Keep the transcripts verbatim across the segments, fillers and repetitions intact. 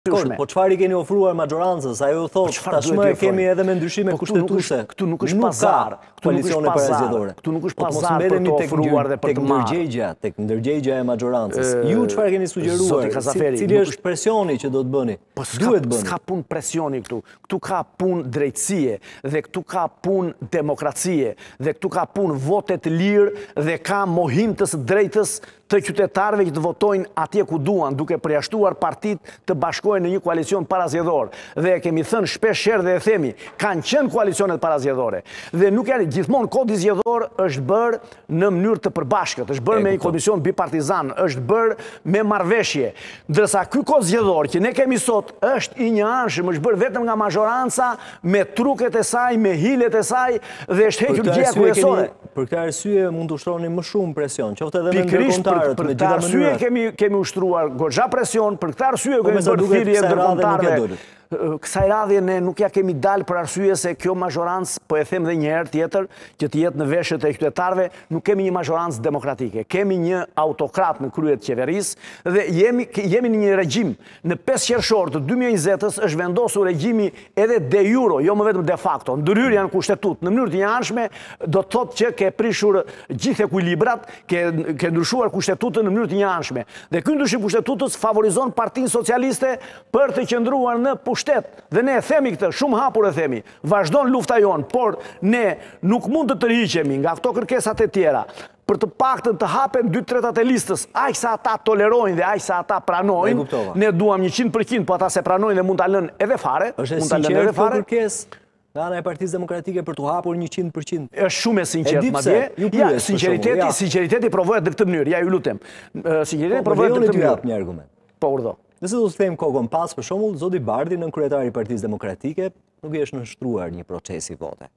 Po çfarë i keni ofruar maxhorancës? Ajo thotë tashmë kemi edhe me ndryshime kushtetuese. Këtu nuk është pazar, këtu nuk është pazar, këtu nuk është pazar për të ofruar dhe për të marrë. Ndërgjegja, tek ndërgjegja e maxhorancës. Ju çfarë keni sugjeruar? Cili është presioni që do të bëni? Duhet bëni. S'ka punë presioni këtu. Këtu ka punë drejtësie dhe këtu ka punë demokracie dhe këtu ka punë vote të lirë dhe ka mohim të së drejtës të qytetarëve që të votojnë atje ku duan, duke përjashtuar partitë të bashkohen në një koalicion parazgjedhor. Dhe kemi thënë shpesh herë dhe e themi, kanë qenë koalicionet parazgjedhore. Dhe nuk janë gjithmonë kodi zgjedhor është bërë në mënyrë të përbashkët, është bërë me një komisión bipartizan, është bërë me marrëveshje. Ndërsa ky kod zgjedhor që ne kemi sot është i njëanshëm, është bërë vetëm nga maxhoranca me truket e saj, me hilet e saj dhe është hequr gjëja kryesore. Për këtë arsye mund të ushtroni më shumë presion, qoftë edhe me ndërkombëtarët. Për këtë arsye kemi kemi ushtruar goxha presion, për këtë arsye kemi bërë thirrje ndërkombëtare. Kësaj radhje ne nuk ja kemi dalë për arsye se kjo maxhorancë, po e them edhe një herë tjetër, që të jetë në veshët e qytetarëve, nuk kemi një maxhorancë demokratike. Kemi një autokrat në krye të qeverisë dhe jemi jemi në një regjim. Në pesë qershor të dy mijë e njëzet-ës është vendosur regjimi edhe de jure, jo më vetëm de facto. Ndryrja në kushtetut në mënyrë të njëanshme do të thotë që ke prishur gjithë ekuilibrat, ke ke ndryshuar kushtetutën në mënyrë të njëanshme. Dhe ky ndryshim kushtetutës favorizon Partinë Socialiste për të qëndruar në dhe ne themi këtë, shumë hapur e themi, vazhdon lufta jonë, por ne nuk mund të tërhiqemi nga këto kërkesat e tjera, për të paktën të hapen dy tretat e listës, aq sa ata tolerojnë dhe aq sa ata pranojnë, ne duam njëqind përqind, po ata se pranojnë dhe mund ta lënë edhe fare, mund ta lënë edhe fare. Nga ana e Partisë Demokratike për të hapur njëqind përqind. Është shumë e sinqert madje. Ja, sinqeriteti, sinqeriteti provohet në këtë mënyrë, ja ju lutem. Sinqeriteti provohet në këtë mënyrë. Një argument. Po urdhë. Nëse do të them kokën pas, për shembull, zoti Bardhi, nën kryetari i Partisë Demokratike, nuk i është nënshtruar një procesi vote.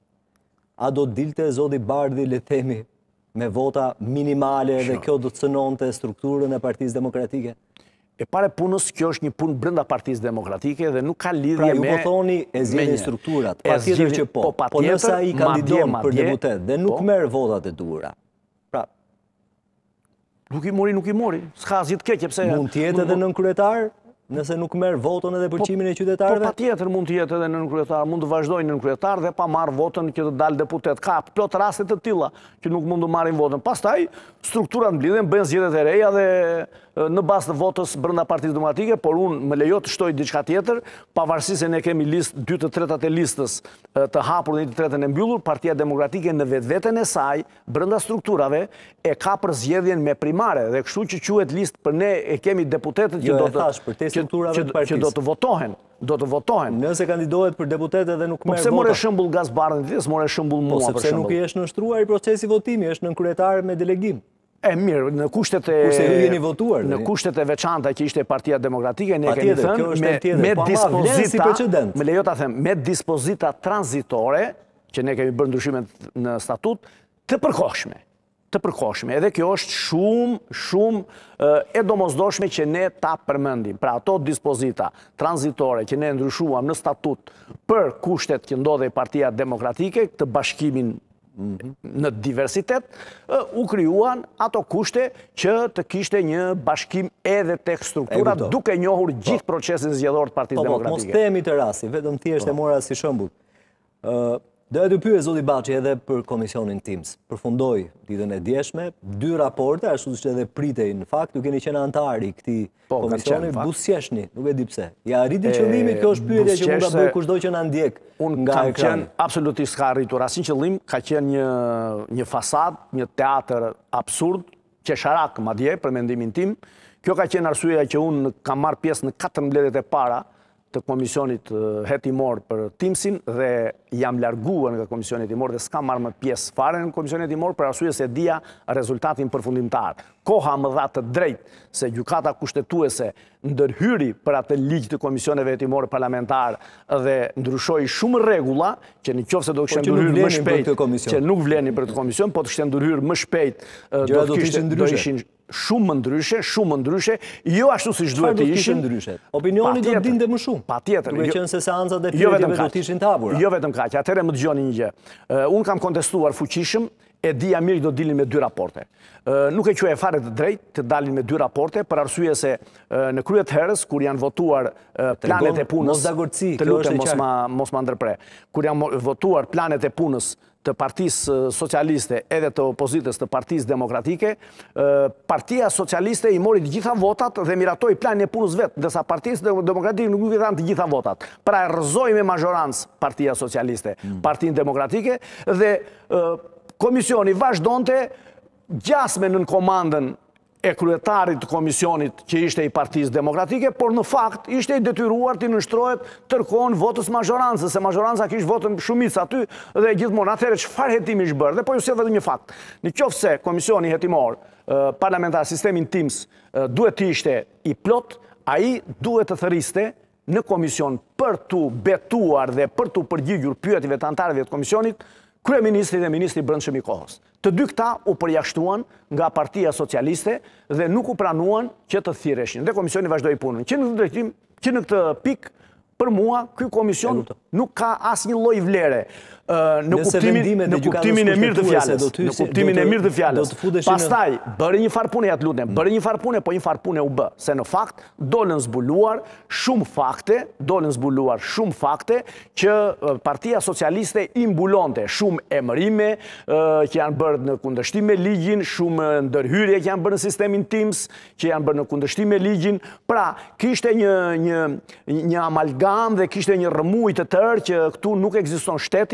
A do të dilte zoti Bardhi, le të themi, me vota minimale dhe kjo do të cënonte strukturën e Partisë Demokratike? E pare punës, kjo është një punë brenda Partisë Demokratike dhe nuk ka lidhje me... Pra ju po thoni e zgjidhin strukturat, patjetër që po, po nëse ai kandidon për deputet dhe nuk merr votat e duhura. Pra Nuk i mori, nuk i mori. S'ka asgjë të keqe pse. Mund të jetë edhe nën kryetar, nëse nuk merr votën edhe përqimin e qytetarëve? Po patjetër mund të jetë edhe nën kryetar, mund të vazhdojnë nën kryetar dhe pa marr votën që të dalë deputet. Ka plot raste të tilla që nuk mund të marrin votën. Pastaj strukturat mblidhen, bëjnë zgjedhjet e reja dhe në bazë të votës brenda Partisë Demokratike, por unë më lejo të shtoj diçka tjetër, pavarësisht se ne kemi listë dy të tretat e listës të hapur dhe një të tretën e mbyllur, Partia Demokratike në vetveten e saj, brenda strukturave, e ka për zgjedhjen me primare dhe kështu që quhet listë për ne e kemi deputetët që do të që do të votohen. Do të votohen. Nëse kandidohet për deputet edhe nuk merr vota. Po pse more shembull Gazbardhin, ti more shembull mua për shembull. Po sepse nuk i është nënshtruar i procesi votimi, është nën kryetar me delegim. E mirë, në kushtet e Kurse ju jeni votuar, në kushtet e veçanta që ishte Partia Demokratike, ne kemi tjetër, thënë me, me dispozita, me lejo ta them, me dispozita tranzitore, që ne kemi bërë ndryshimet në statut, të përkohshme. Të përkohshme. Edhe kjo është shumë, shumë e domosdoshme që ne ta përmendim. Pra ato dispozita tranzitore që ne ndryshuam në statut për kushtet që ndodhe Partia Demokratike, të bashkimin në diversitet, u krijuan ato kushte që të kishte një bashkim edhe tek strukturat, duke njohur gjithë procesin zgjedhor të Partisë Demokratike. Mos themi të rasti, vetëm thjesht e mora si shembull. Doja të pyes zoti Baçi edhe për komisionin Teams. Përfundoi ditën e djeshme dy raporte, ashtu siç edhe pritej në fakt, ju keni qenë antar i këtij komisioni, buzëqeshni, nuk e di pse. Ja arriti qëllimin, kjo është pyetja që mund ta bëj kushdo që na ndjek nga ekrani. Absolutisht ka arritur asnjë qëllim, ka qenë një një fasad, një teatr absurd, qesharak madje për mendimin tim. Kjo ka qenë arsyeja që unë kam marrë pjesë në katër mbledhjet e para të komisionit hetimor për Teamsin dhe jam larguar nga komisioni hetimor dhe s'kam marrë më pjesë fare në komisionin hetimor për arsye se dia rezultatin përfundimtar. Koha më dha të drejtë se gjykata kushtetuese ndërhyri për atë ligj të komisioneve hetimore parlamentar dhe ndryshoi shumë rregulla që nëse do të kishte ndërhyrë më shpejt, që nuk vlenin për këtë komision, po të kishte ndërhyrë më shpejt do të kishte do ishin shumë më ndryshe, shumë më ndryshe, jo ashtu siç duhet të ishin. Ndryshe. Opinioni do të dinte më shumë. Patjetër. Duke qenë se seancat e pyetjeve do të ishin të hapura. Jo vetëm kaq, atëherë më dëgjoni një gjë. Unë kam kontestuar fuqishëm e dija mirë do dilin me dy raporte. Nuk e që e fare të drejt të dalin me dy raporte, për arsye se në kryet herës, kur janë votuar planet e punës, të lutem mos ma ndërpre, kur janë votuar planet e punës të Partisë Socialiste edhe të opozitës të Partisë Demokratike, Partia Socialiste i mori të gjitha votat dhe miratoi planin e punës vetë, ndërsa Partisë Demokratike nuk i dhanë të gjitha votat. Pra e rrëzoi me mazhorancë Partia Socialiste, Partinë Demokratike, dhe komisioni vazhdonte gjasme në komandën e kryetarit të komisionit që ishte i Partisë Demokratike, por në fakt ishte i detyruar të nështrohet tërkon votës mazhorancës, se mazhoranca kishte votën shumicë aty dhe gjithmonë atëherë çfarë hetimi ishte bërë. Dhe po ju sjell vetëm një fakt. Në qoftë se komisioni hetimor parlamentar sistemin Teams duhet të ishte i plot, ai duhet të thëriste në komision për të betuar dhe për të përgjigjur pyetjeve të anëtarëve të komisionit kryeministri dhe ministri i brendshëm i kohës. Të dy këta u përjashtuan nga Partia Socialiste dhe nuk u pranuan që të thirreshin. Dhe komisioni vazhdoi punën. Që në këtë drejtim, që në këtë pikë, për mua, ky komision nuk ka asnjë lloj vlere. Në kuptimin e mirë të fjalës. Në kuptimin e mirë të fjalës. Pastaj bëri një farë pune, ja të lutem, bëri një farë pune, po një farë pune u bë, se në fakt dolën zbuluar shumë fakte, dolën zbuluar shumë fakte që Partia Socialiste i mbulonte shumë emërime që janë bërë në kundërshtim me ligjin, shumë ndërhyrje që janë bërë në sistemin Teams, që janë bërë në kundërshtim me ligjin. Pra, kishte një një një amalgam dhe kishte një rrëmuj të tërë që këtu nuk ekziston shteti.